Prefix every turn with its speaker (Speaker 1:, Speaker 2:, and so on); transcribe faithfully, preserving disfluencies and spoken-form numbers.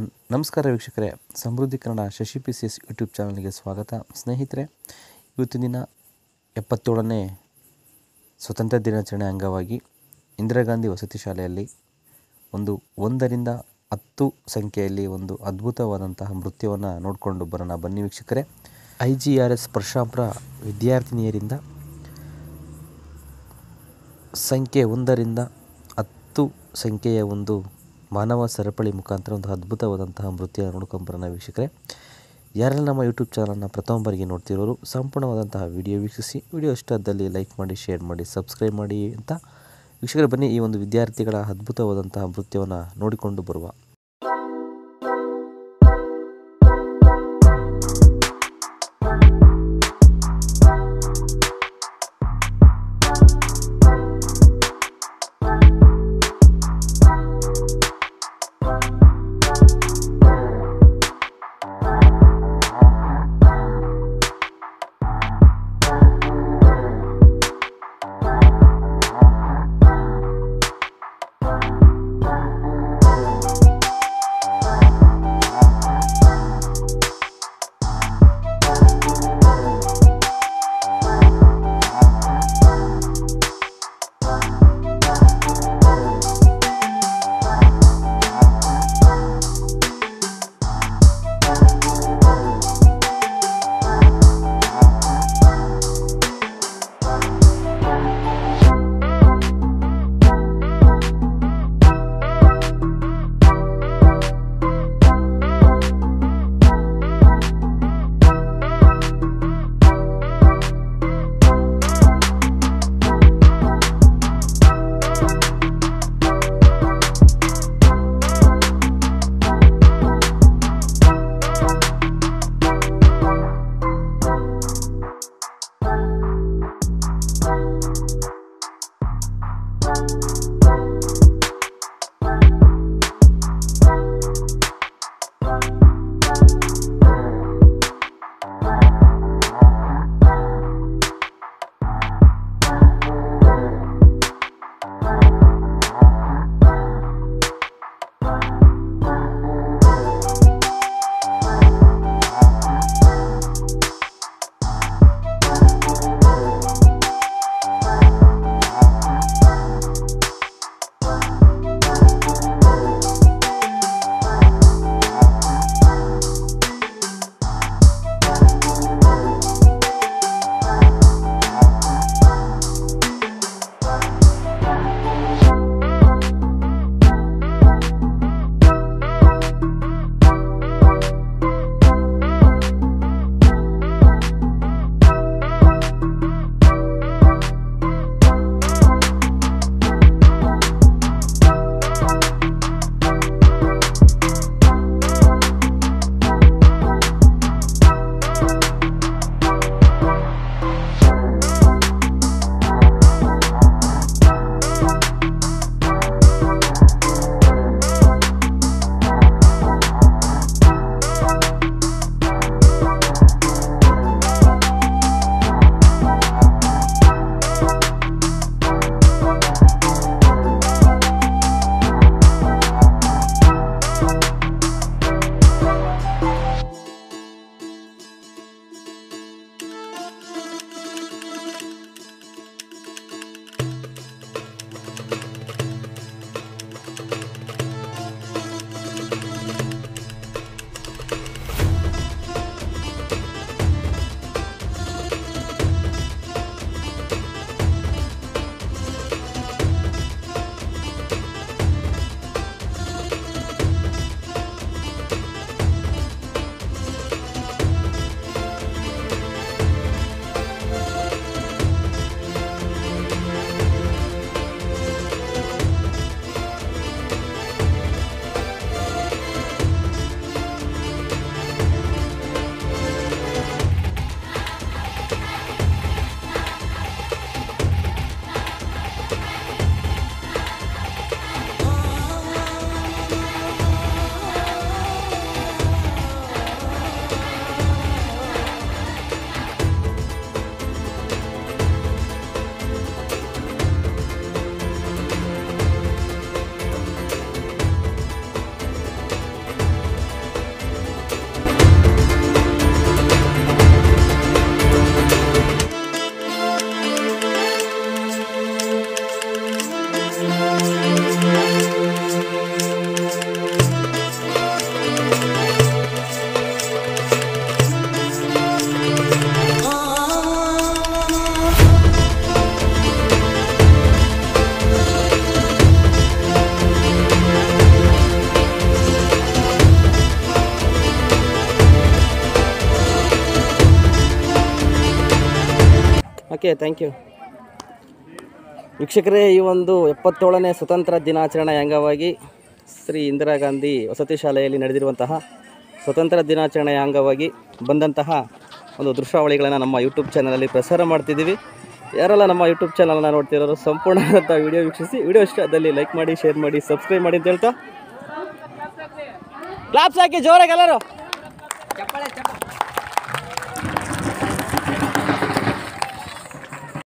Speaker 1: ನಮಸ್ಕಾರ ವೀಕ್ಷಕರೇ, Samruddhi Kannada Shashi P C S YouTube ಚಾನಲ್ಗೆ ಸ್ವಾಗತ. ಸ್ನೇಹಿತರೆ, ಇವತ್ತಿನ ದಿನ ಎಪ್ಪತ್ತೇಳನೇ ಸ್ವತಂತ್ರ ದಿನಾಚರಣೆ ಅಂಗವಾಗಿ ಇಂದಿರಾ ಗಾಂಧಿ ವಸತಿ ಶಾಲೆಯಲ್ಲಿ ಒಂದು ಒಂದರಿಂದ ಹತ್ತು ಸಂಖ್ಯೆಯಲ್ಲಿ ಒಂದು ಅದ್ಭುತವಾದಂತಹ ನೃತ್ಯವನ್ನು ನೋಡಿಕೊಂಡು ಬರೋಣ ಬನ್ನಿ ವೀಕ್ಷಕರೇ. I G R S Parashurampura ವಿದ್ಯಾರ್ಥಿನಿಯರಿಂದ ಸಂಖ್ಯೆ ಒಂದರಿಂದ ಹತ್ತು ಸಂಖ್ಯೆಯ ಒಂದು ಮಾನವ ಸರಪಳಿ ಮುಖಾಂತರ ಒಂದು ಅದ್ಭುತವಾದಂತಹ ನೃತ್ಯ ನೋಡ್ಕೊಂಬರೋಣ ವೀಕ್ಷಕರೇ. ಯಾರೆಲ್ಲ ನಮ್ಮ ಯೂಟ್ಯೂಬ್ ಚಾನಲ್ನ ಪ್ರಥಮ ಬಾರಿಗೆ ನೋಡ್ತಿರೋರು ಸಂಪೂರ್ಣವಾದಂತಹ ವಿಡಿಯೋ ವೀಕ್ಷಿಸಿ, ವಿಡಿಯೋ ಇಷ್ಟದಲ್ಲಿ ಲೈಕ್ ಮಾಡಿ, ಶೇರ್ ಮಾಡಿ, ಸಬ್ಸ್ಕ್ರೈಬ್ ಮಾಡಿ ಅಂತ ವೀಕ್ಷಕರೇ. ಬನ್ನಿ ಈ ಒಂದು ವಿದ್ಯಾರ್ಥಿಗಳ ಅದ್ಭುತವಾದಂತಹ ನೃತ್ಯವನ್ನು ನೋಡಿಕೊಂಡು ಬರುವ.
Speaker 2: Okay, thank you. ವೀಕ್ಷಕರೇ, ಈ ಒಂದು ಎಪ್ಪತ್ತೇಳನೇ ಸ್ವತಂತ್ರ ದಿನಾಚರಣೆ ಅಂಗವಾಗಿ ಶ್ರೀ ಇಂದಿರಾ ಗಾಂಧಿ ವಸತಿ ಶಾಲೆಯಲ್ಲಿ ನಡೆದಿರುವಂತಹ ಸ್ವತಂತ್ರ ದಿನಾಚರಣೆಯ ಅಂಗವಾಗಿ ಬಂದಂತಹ ಒಂದು ದೃಶ್ಯಾವಳಿಗಳನ್ನು ನಮ್ಮ ಯೂಟ್ಯೂಬ್ ಚಾನಲಲ್ಲಿ ಪ್ರಸಾರ ಮಾಡ್ತಿದ್ದೀವಿ. ಯಾರೆಲ್ಲ ನಮ್ಮ ಯೂಟ್ಯೂಬ್ ಚಾನಲ್ನ ನೋಡ್ತಿರೋರು ಸಂಪೂರ್ಣವಾದಂಥ ವಿಡಿಯೋ ವೀಕ್ಷಿಸಿ, ವಿಡಿಯೋ ಇಷ್ಟದಲ್ಲಿ ಲೈಕ್ ಮಾಡಿ, ಶೇರ್ ಮಾಡಿ, ಸಬ್ಸ್ಕ್ರೈಬ್ ಮಾಡಿ ಅಂತ ಹೇಳ್ತಾ ಕ್ಲಾಪ್ಸ್ ಹಾಕಿ ಜೋರಾಗಿ ಎಲ್ಲರೂ.